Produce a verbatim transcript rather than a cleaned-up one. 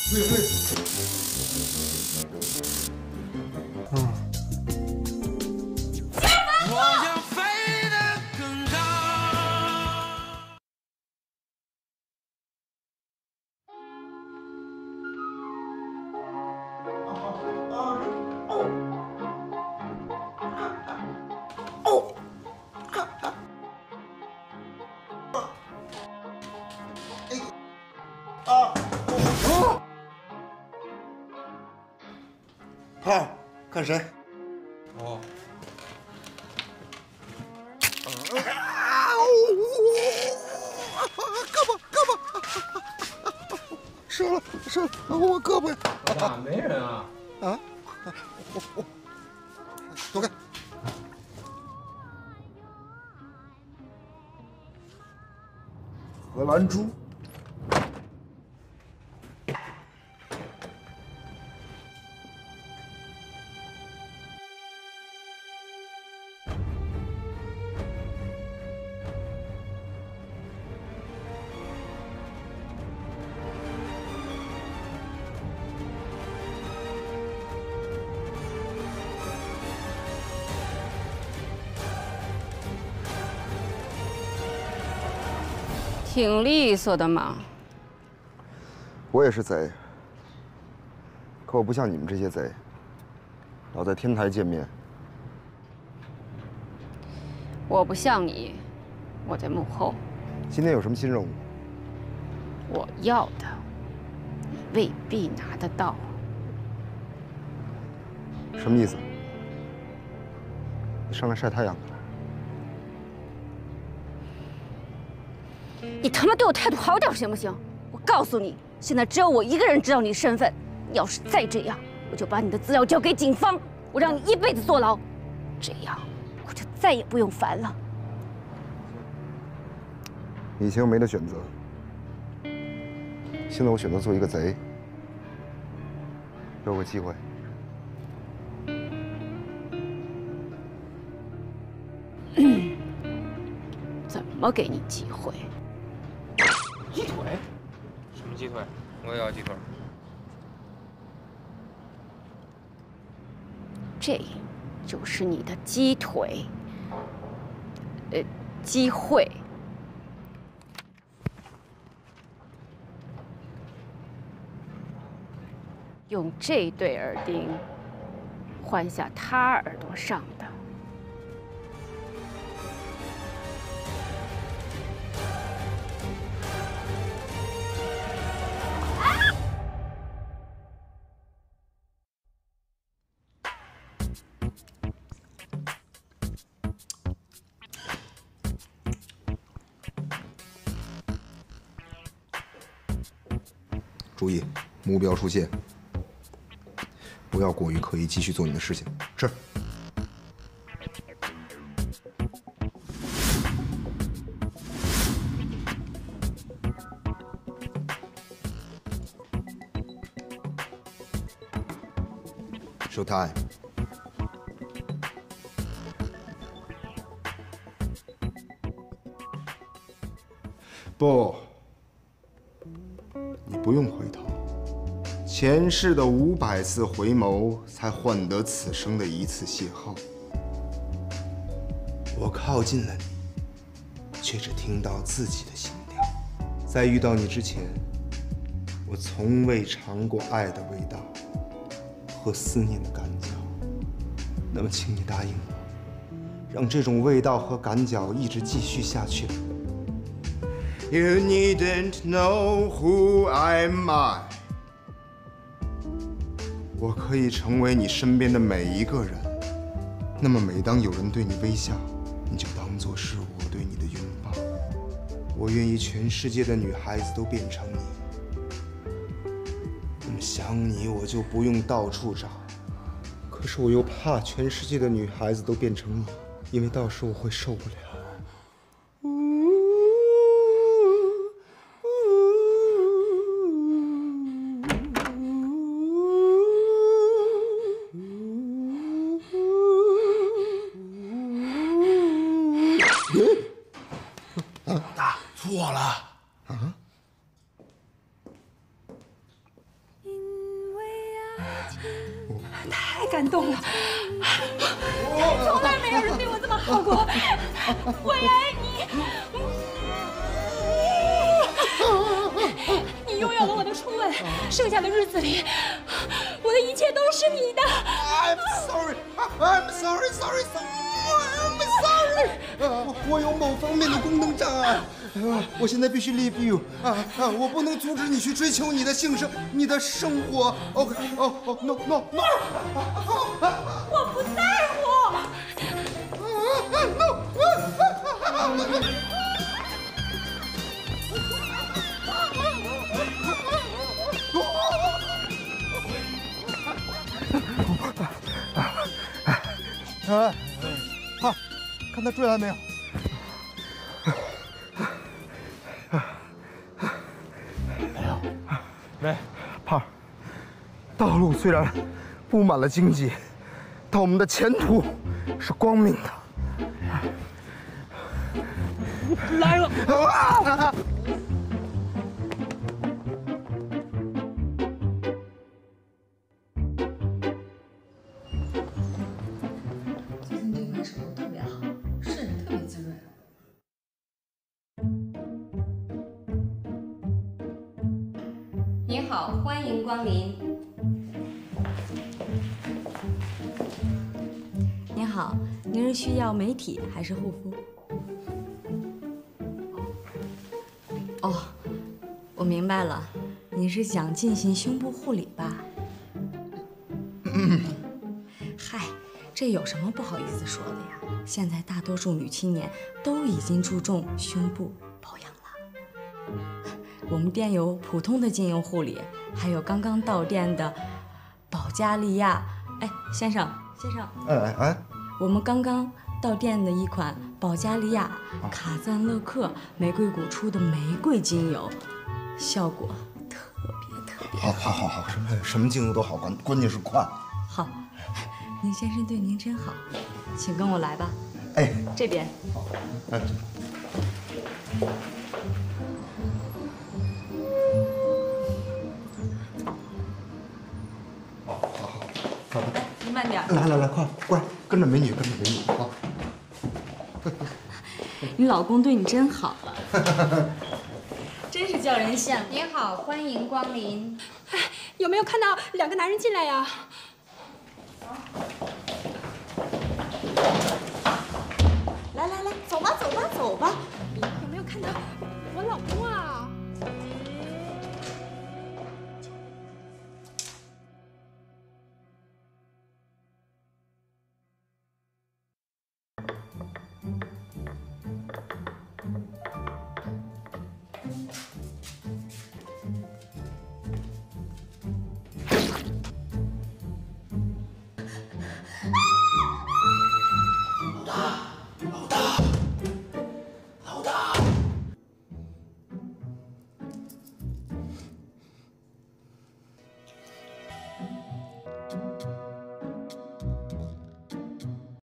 对对。嗯。我要飞得更高。哦。啊！哦！胖，看谁？哦。啊！胳膊，胳膊，折了，折了，我胳膊。 咋没人啊？ 啊！我我，躲开！荷兰猪。 挺利索的嘛。 我也是贼，可我不像你们这些贼，老在天台见面。 我不像你，我在幕后。 今天有什么新任务？ 我要的，你未必拿得到。 什么意思？你上来晒太阳的了？ 你他妈对我态度好点行不行？我告诉你，现在只有我一个人知道你身份。你要是再这样，我就把你的资料交给警方，我让你一辈子坐牢。这样，我就再也不用烦了。 以前我没得选择，现在我选择做一个贼。给我个机会。 怎么给你机会？ 鸡腿？什么鸡腿？我也要鸡腿。 这，就是你的鸡腿，呃，机会。用这对耳钉换下他耳朵上的。 注意，目标出现，不要过于刻意，继续做你的事情。是。Show time。不。你不用回头，前世的五百次回眸，才换得此生的一次邂逅。我靠近了你，却只听到自己的心跳。在遇到你之前，我从未尝过爱的味道和思念的感觉。那么，请你答应我，让这种味道和感觉一直继续下去。You needn't know who I'm I。我可以成为你身边的每一个人。那么，每当有人对你微笑，你就当作是我对你的拥抱。我愿意全世界的女孩子都变成你。那么想你，我就不用到处找。可是我又怕全世界的女孩子都变成你，因为到时我会受不了。 大错了啊！ 感动了，从来没有人对我这么好过，我也爱你。你拥有了我的初吻，剩下的日子里，我的一切都是你的。 I'm sorry, I'm sorry, sorry, sorry, I'm sorry。我我有某方面的功能障碍，我现在必须 leave you 啊啊！我不能阻止你去追求你的性生、你的生活。OK， 哦哦 ，no no no。 我不在乎。 哎，胖，看他追来没有？没有，没。胖，道路虽然布满了荆棘，但我们的前途是光明的。 来了。 啊！ 您好，欢迎光临。您好，您是需要美体还是护肤？哦，我明白了，你是想进行胸部护理吧？嗯。嗨，这有什么不好意思说的呀？现在大多数女青年都已经注重胸部保养了。我们店有普通的精油护理，还有刚刚到店的保加利亚。哎，先生，先生， 哎哎哎， 我们刚刚到店的一款保加利亚卡赞乐克玫瑰谷出的玫瑰精油，效果特别特别好，好，好，好，什么什么精油都好，关关键是快。 好。宁先生对您真好，请跟我来吧。 哎， 这边。 好，哎。好的， 哎，您慢点。 来来来，快过来，跟着美女，跟着美女啊！ 你老公对你真好啊，真是叫人羡慕。您好，欢迎光临。 哎，有没有看到两个男人进来呀？ 来来来，走吧走吧走吧。 有没有看到我老公啊？ 老大，老大，